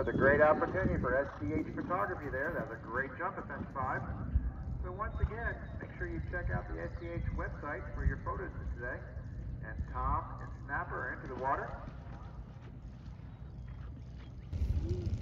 That was a great opportunity for SDH photography there. That was a great jump at fence 5. So once again, make sure you check out the SDH website for your photos today. And Tom and Snapper are into the water.